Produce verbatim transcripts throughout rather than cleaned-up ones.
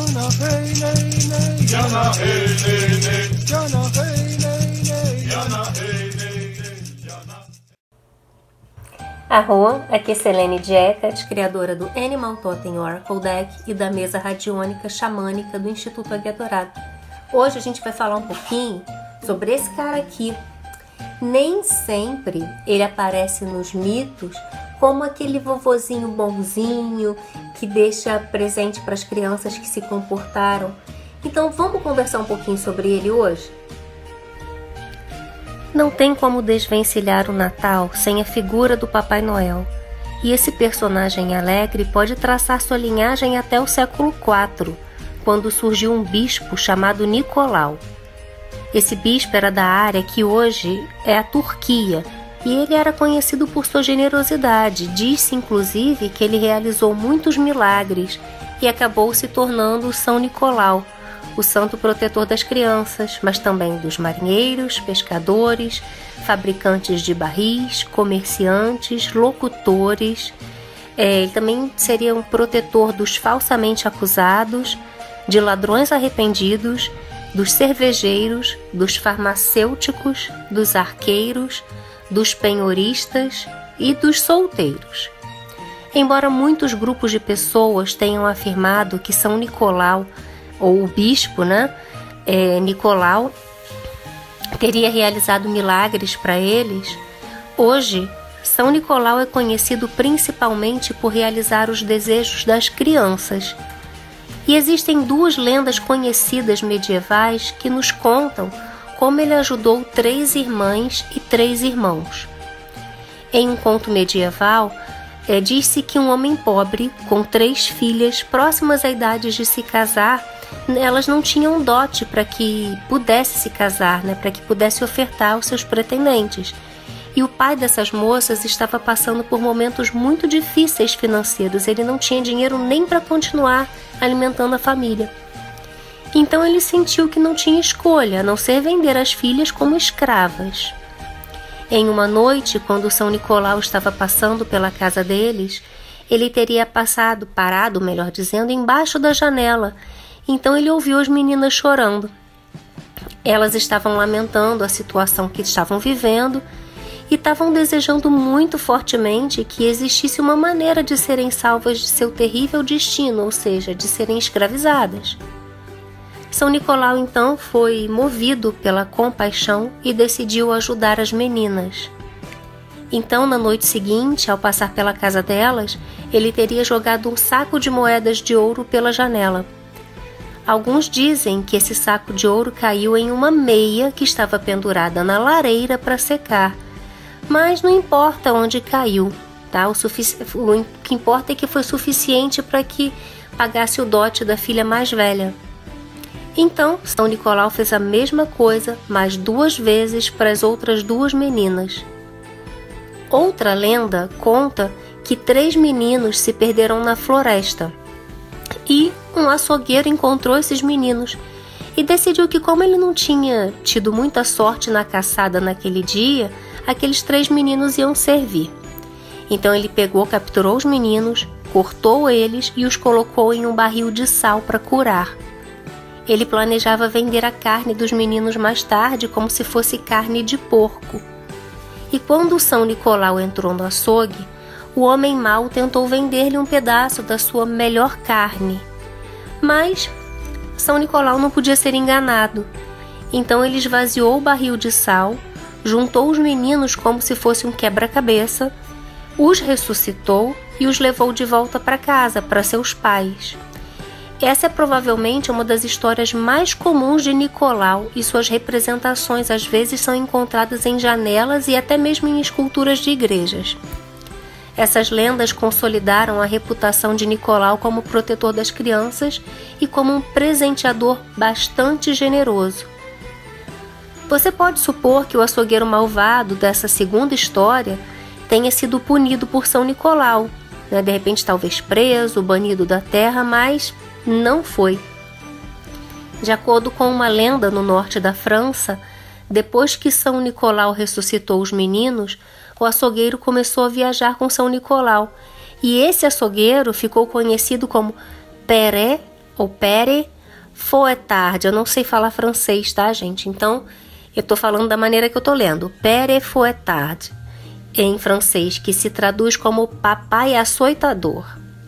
Arro, aqui é Selene Jekat, criadora do Animal Totem Oracle Deck e da mesa radiônica xamânica do Instituto Águia Dourada. Hoje a gente vai falar um pouquinho sobre esse cara aqui. Nem sempre ele aparece nos mitos como aquele vovozinho bonzinho que deixa presente para as crianças que se comportaram. Então vamos conversar um pouquinho sobre ele hoje? Não tem como desvencilhar o Natal sem a figura do Papai Noel. E esse personagem alegre pode traçar sua linhagem até o século quatro, quando surgiu um bispo chamado Nicolau. Esse bispo era da área que hoje é a Turquia, e ele era conhecido por sua generosidade. Diz-se, inclusive, que ele realizou muitos milagres e acabou se tornando o São Nicolau, o santo protetor das crianças, mas também dos marinheiros, pescadores, fabricantes de barris, comerciantes, locutores. É, ele também seria um protetor dos falsamente acusados, de ladrões arrependidos, dos cervejeiros, dos farmacêuticos, dos arqueiros, dos penhoristas e dos solteiros. Embora muitos grupos de pessoas tenham afirmado que São Nicolau, ou o bispo, né, é, Nicolau, teria realizado milagres para eles, hoje São Nicolau é conhecido principalmente por realizar os desejos das crianças. E existem duas lendas conhecidas medievais que nos contam como ele ajudou três irmãs e três irmãos. Em um conto medieval, é, diz-se que um homem pobre, com três filhas próximas à idade de se casar, elas não tinham dote para que pudesse se casar, né, para que pudesse ofertar aos seus pretendentes. E o pai dessas moças estava passando por momentos muito difíceis financeiros. Ele não tinha dinheiro nem para continuar alimentando a família. Então ele sentiu que não tinha escolha, a não ser vender as filhas como escravas. Em uma noite, quando São Nicolau estava passando pela casa deles, ele teria passado, parado, melhor dizendo, embaixo da janela. Então ele ouviu as meninas chorando. Elas estavam lamentando a situação que estavam vivendo e estavam desejando muito fortemente que existisse uma maneira de serem salvas de seu terrível destino, ou seja, de serem escravizadas. São Nicolau então foi movido pela compaixão e decidiu ajudar as meninas. Então, na noite seguinte, ao passar pela casa delas, ele teria jogado um saco de moedas de ouro pela janela. Alguns dizem que esse saco de ouro caiu em uma meia que estava pendurada na lareira para secar. Mas não importa onde caiu, tá? O, sufici- o que importa é que foi suficiente para que pagasse o dote da filha mais velha. Então, São Nicolau fez a mesma coisa mais duas vezes para as outras duas meninas. Outra lenda conta que três meninos se perderam na floresta. E um açougueiro encontrou esses meninos e decidiu que, como ele não tinha tido muita sorte na caçada naquele dia, aqueles três meninos iam servir. Então ele pegou, capturou os meninos, cortou eles e os colocou em um barril de sal para curar. Ele planejava vender a carne dos meninos mais tarde como se fosse carne de porco. E quando São Nicolau entrou no açougue, o homem mau tentou vender-lhe um pedaço da sua melhor carne. Mas São Nicolau não podia ser enganado. Então ele esvaziou o barril de sal, juntou os meninos como se fosse um quebra-cabeça, os ressuscitou e os levou de volta para casa, para seus pais. Essa é provavelmente uma das histórias mais comuns de Nicolau e suas representações às vezes são encontradas em janelas e até mesmo em esculturas de igrejas. Essas lendas consolidaram a reputação de Nicolau como protetor das crianças e como um presenteador bastante generoso. Você pode supor que o açougueiro malvado dessa segunda história tenha sido punido por São Nicolau, né? De repente talvez preso, banido da terra, mas não foi. De acordo com uma lenda no norte da França, depois que São Nicolau ressuscitou os meninos, o açougueiro começou a viajar com São Nicolau, e esse açougueiro ficou conhecido como Père ou Père Fouettard. Eu não sei falar francês, tá, gente? Então, eu tô falando da maneira que eu tô lendo. Père Fouettard, em francês, que se traduz como Papai Açoitador.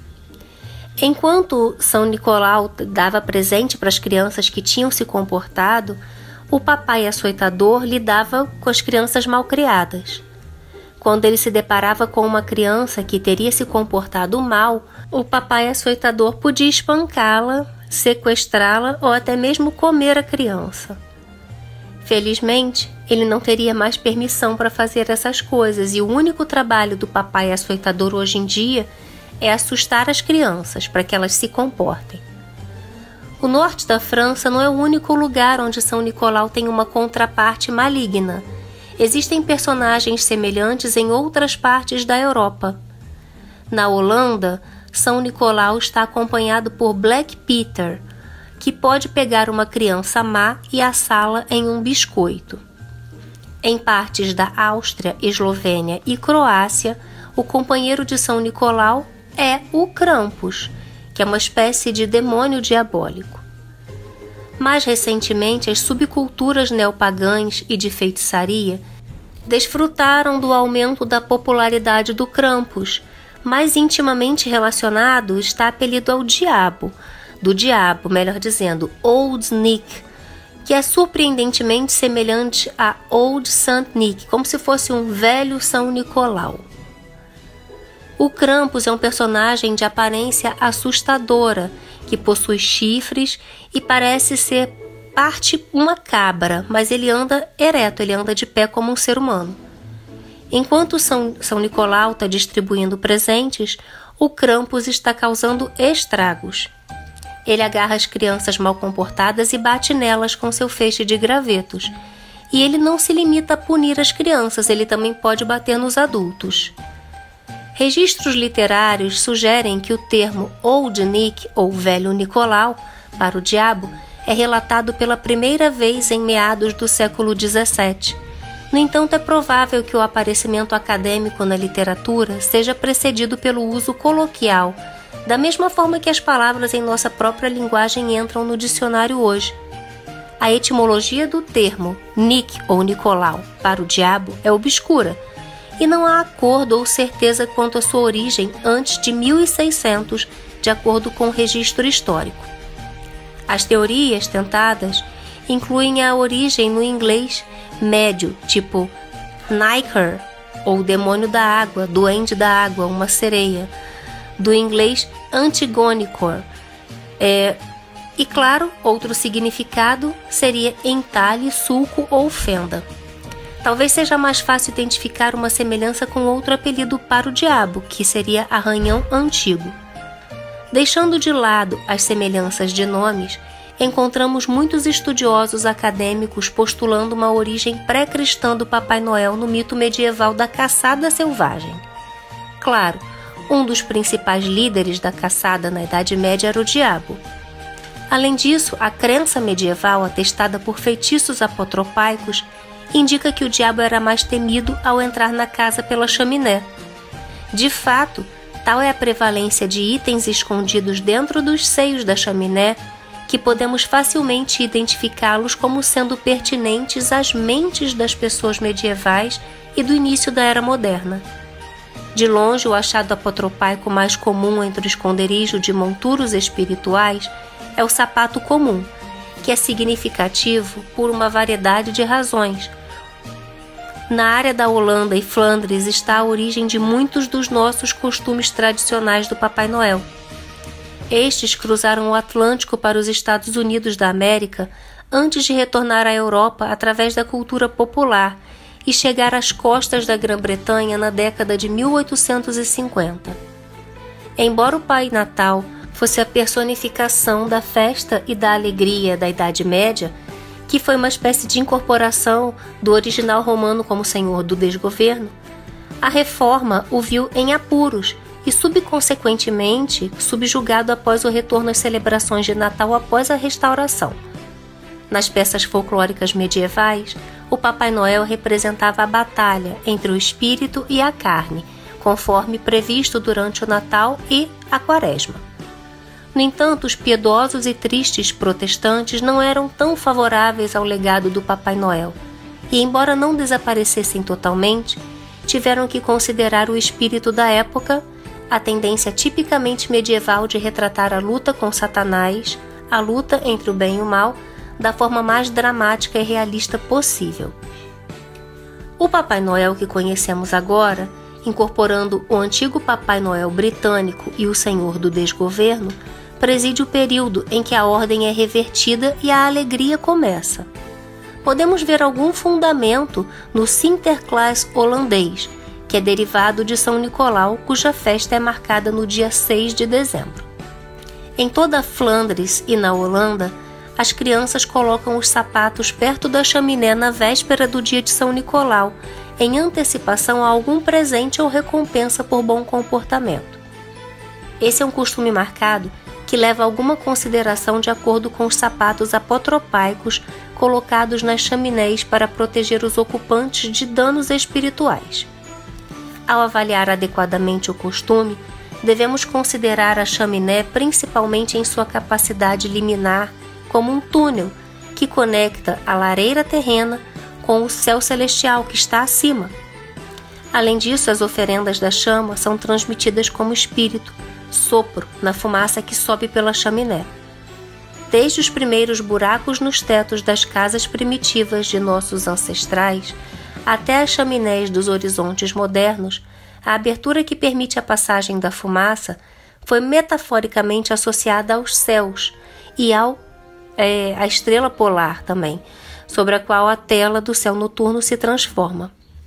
Enquanto São Nicolau dava presente para as crianças que tinham se comportado, o Papai Açoitador lidava com as crianças malcriadas. Quando ele se deparava com uma criança que teria se comportado mal, o Papai Açoitador podia espancá-la, sequestrá-la ou até mesmo comer a criança. Felizmente, ele não teria mais permissão para fazer essas coisas e o único trabalho do Papai Açoitador hoje em dia é assustar as crianças para que elas se comportem. O norte da França não é o único lugar onde São Nicolau tem uma contraparte maligna. Existem personagens semelhantes em outras partes da Europa. Na Holanda, São Nicolau está acompanhado por Black Peter, que pode pegar uma criança má e assá-la em um biscoito. Em partes da Áustria, Eslovênia e Croácia, o companheiro de São Nicolau é o Krampus, que é uma espécie de demônio diabólico. Mais recentemente, as subculturas neopagãs e de feitiçaria desfrutaram do aumento da popularidade do Krampus. Mais intimamente relacionado está apelido ao diabo, do diabo, melhor dizendo, Old Nick, que é surpreendentemente semelhante a Old Saint Nick, como se fosse um velho São Nicolau. O Krampus é um personagem de aparência assustadora, que possui chifres e parece ser parte uma cabra, mas ele anda ereto, ele anda de pé como um ser humano. Enquanto São, São Nicolau está distribuindo presentes, o Krampus está causando estragos. Ele agarra as crianças mal comportadas e bate nelas com seu feixe de gravetos. E ele não se limita a punir as crianças, ele também pode bater nos adultos. Registros literários sugerem que o termo Old Nick, ou Velho Nicolau, para o diabo, é relatado pela primeira vez em meados do século dezessete. No entanto, é provável que o aparecimento acadêmico na literatura seja precedido pelo uso coloquial, da mesma forma que as palavras em nossa própria linguagem entram no dicionário hoje. A etimologia do termo Nick ou Nicolau para o diabo é obscura, e não há acordo ou certeza quanto à sua origem antes de mil e seiscentos, de acordo com o registro histórico. As teorias tentadas incluem a origem no inglês médio, tipo Nyker, ou demônio da água, duende da água, uma sereia, do inglês Antigonicor. É, e claro, outro significado seria entalhe, sulco ou fenda. Talvez seja mais fácil identificar uma semelhança com outro apelido para o diabo, que seria arranhão antigo. Deixando de lado as semelhanças de nomes, encontramos muitos estudiosos acadêmicos postulando uma origem pré-cristã do Papai Noel no mito medieval da caçada selvagem. Claro, um dos principais líderes da caçada na Idade Média era o diabo. Além disso, a crença medieval, atestada por feitiços apotropaicos, indica que o diabo era mais temido ao entrar na casa pela chaminé. De fato, tal é a prevalência de itens escondidos dentro dos seios da chaminé que podemos facilmente identificá-los como sendo pertinentes às mentes das pessoas medievais e do início da Era Moderna. De longe, o achado apotropaico mais comum entre o esconderijo de monturos espirituais é o sapato comum, que é significativo por uma variedade de razões. Na área da Holanda e Flandres está a origem de muitos dos nossos costumes tradicionais do Papai Noel. Estes cruzaram o Atlântico para os Estados Unidos da América antes de retornar à Europa através da cultura popular e chegar às costas da Grã-Bretanha na década de mil oitocentos e cinquenta. Embora o Pai Natal fosse a personificação da festa e da alegria da Idade Média, que foi uma espécie de incorporação do original romano como senhor do desgoverno, a Reforma o viu em apuros e, subconsequentemente, subjugado após o retorno às celebrações de Natal após a Restauração. Nas peças folclóricas medievais, o Papai Noel representava a batalha entre o espírito e a carne, conforme previsto durante o Natal e a Quaresma. No entanto, os piedosos e tristes protestantes não eram tão favoráveis ao legado do Papai Noel, e embora não desaparecessem totalmente, tiveram que considerar o espírito da época, a tendência tipicamente medieval de retratar a luta com Satanás, a luta entre o bem e o mal, da forma mais dramática e realista possível. O Papai Noel que conhecemos agora, incorporando o antigo Papai Noel britânico e o Senhor do Desgoverno, preside o período em que a ordem é revertida e a alegria começa. Podemos ver algum fundamento no Sinterklaas holandês, que é derivado de São Nicolau, cuja festa é marcada no dia seis de dezembro. Em toda a Flandres e na Holanda, as crianças colocam os sapatos perto da chaminé na véspera do dia de São Nicolau, em antecipação a algum presente ou recompensa por bom comportamento. Esse é um costume marcado que leva alguma consideração de acordo com os sapatos apotropaicos colocados nas chaminés para proteger os ocupantes de danos espirituais. Ao avaliar adequadamente o costume, devemos considerar a chaminé principalmente em sua capacidade liminar como um túnel que conecta a lareira terrena com o céu celestial que está acima. Além disso, as oferendas da chama são transmitidas como espírito, sopro, na fumaça que sobe pela chaminé. Desde os primeiros buracos nos tetos das casas primitivas de nossos ancestrais até as chaminés dos horizontes modernos, a abertura que permite a passagem da fumaça foi metaforicamente associada aos céus e ao, é, à estrela polar também, sobre a qual a tela do céu noturno se transforma.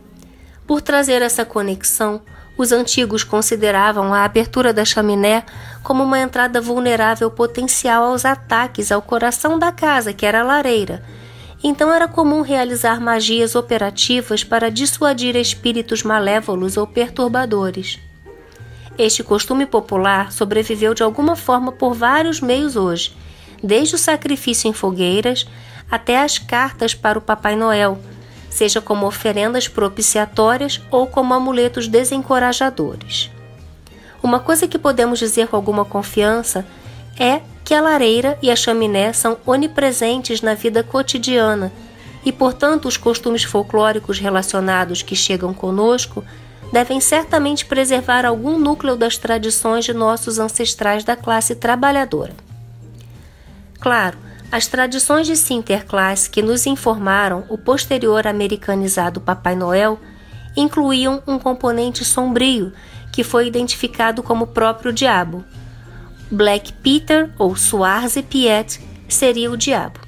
Por trazer essa conexão, os antigos consideravam a abertura da chaminé como uma entrada vulnerável potencial aos ataques ao coração da casa, que era a lareira. Então era comum realizar magias operativas para dissuadir espíritos malévolos ou perturbadores. Este costume popular sobreviveu de alguma forma por vários meios hoje, desde o sacrifício em fogueiras até as cartas para o Papai Noel, seja como oferendas propiciatórias ou como amuletos desencorajadores. Uma coisa que podemos dizer com alguma confiança é que a lareira e a chaminé são onipresentes na vida cotidiana e, portanto, os costumes folclóricos relacionados que chegam conosco devem certamente preservar algum núcleo das tradições de nossos ancestrais da classe trabalhadora. Claro, as tradições de Sinterklaas que nos informaram o posterior americanizado Papai Noel incluíam um componente sombrio que foi identificado como o próprio diabo. Black Peter ou Swarze Piet seria o diabo.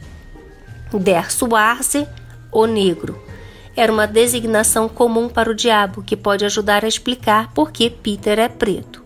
Der Swarze, o negro, era uma designação comum para o diabo que pode ajudar a explicar por que Peter é preto.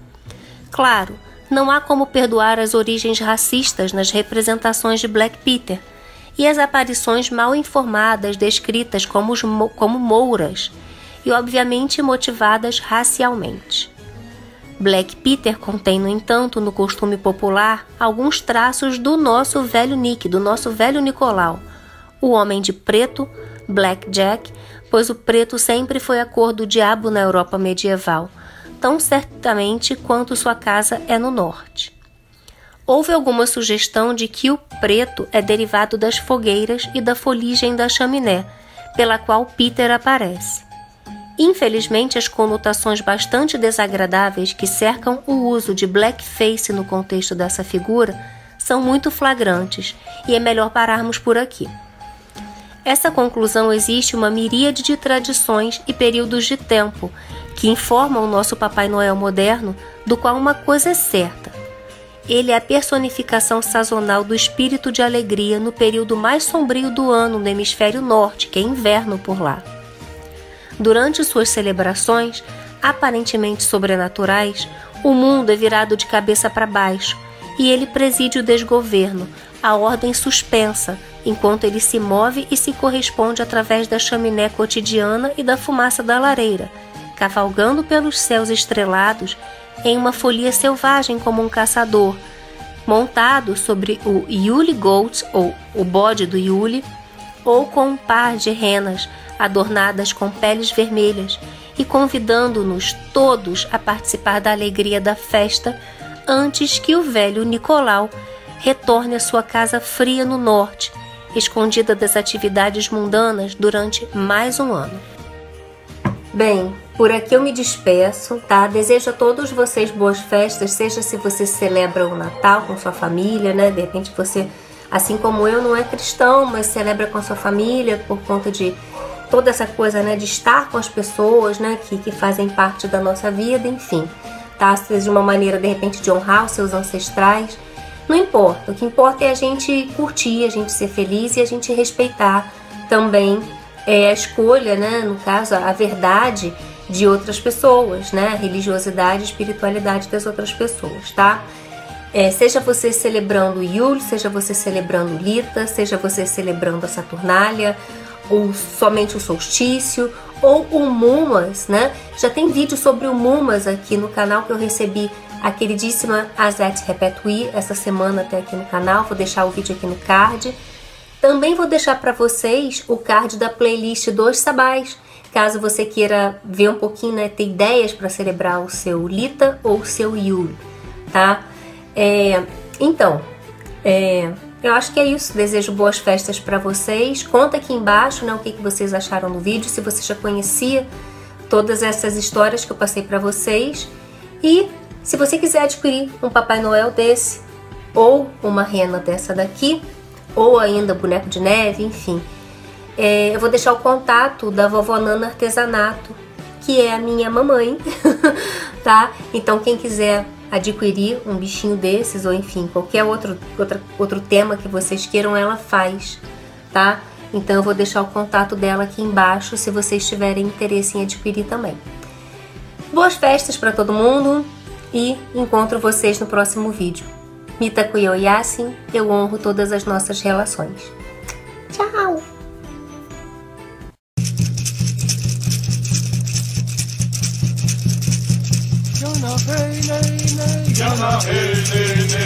Claro, não há como perdoar as origens racistas nas representações de Black Peter e as aparições mal informadas descritas como, os, como mouras e obviamente motivadas racialmente. Black Peter contém, no entanto, no costume popular, alguns traços do nosso velho Nick, do nosso velho Nicolau, o homem de preto, Black Jack, pois o preto sempre foi a cor do diabo na Europa medieval, tão certamente quanto sua casa é no norte. Houve alguma sugestão de que o preto é derivado das fogueiras e da foligem da chaminé, pela qual Peter aparece. Infelizmente, as conotações bastante desagradáveis que cercam o uso de blackface no contexto dessa figura são muito flagrantes e é melhor pararmos por aqui. Essa conclusão existe uma miríade de tradições e períodos de tempo que informam o nosso Papai Noel moderno, do qual uma coisa é certa. Ele é a personificação sazonal do espírito de alegria no período mais sombrio do ano no hemisfério norte, que é inverno por lá. Durante suas celebrações, aparentemente sobrenaturais, o mundo é virado de cabeça para baixo e ele preside o desgoverno, a ordem suspensa, enquanto ele se move e se corresponde através da chaminé cotidiana e da fumaça da lareira, cavalgando pelos céus estrelados em uma folia selvagem como um caçador, montado sobre o Yule Goat, ou o bode do Yule, ou com um par de renas adornadas com peles vermelhas e convidando-nos todos a participar da alegria da festa antes que o velho Nicolau retorne à sua casa fria no norte, escondida das atividades mundanas durante mais um ano. Bem, por aqui eu me despeço, tá? Desejo a todos vocês boas festas, seja se você celebra o Natal com sua família, né? De repente você, assim como eu, não é cristão, mas celebra com sua família por conta de toda essa coisa, né? De estar com as pessoas, né? Que, que fazem parte da nossa vida, enfim, tá? Seja de uma maneira, de repente, de honrar os seus ancestrais. Não importa, o que importa é a gente curtir, a gente ser feliz e a gente respeitar também é, a escolha, né, no caso, a verdade de outras pessoas, né, a religiosidade e espiritualidade das outras pessoas, tá? É, seja você celebrando o Yule, seja você celebrando o Lita, seja você celebrando a Saturnália, ou somente o solstício, ou o Mumas, né? Já tem vídeo sobre o Mumas aqui no canal que eu recebi a queridíssima Azette Repetui essa semana até aqui no canal. Vou deixar o vídeo aqui no card. Também vou deixar para vocês o card da playlist dos sabás, caso você queira ver um pouquinho, né, ter ideias para celebrar o seu Lita ou o seu Yule, tá? É, então, é, eu acho que é isso. Desejo boas festas para vocês. Conta aqui embaixo, né, o que, que vocês acharam do vídeo, se você já conhecia todas essas histórias que eu passei para vocês. E se você quiser adquirir um Papai Noel desse, ou uma rena dessa daqui, ou ainda boneco de neve, enfim, é, eu vou deixar o contato da Vovó Nana Artesanato, que é a minha mamãe, tá? Então quem quiser adquirir um bichinho desses, ou enfim, qualquer outro, outra, outro tema que vocês queiram, ela faz, tá? Então eu vou deixar o contato dela aqui embaixo, se vocês tiverem interesse em adquirir também. Boas festas para todo mundo! E encontro vocês no próximo vídeo. Mitakuyo Yasin, eu honro todas as nossas relações. Tchau! Yana hey, hey, hey. Yana hey, hey, hey.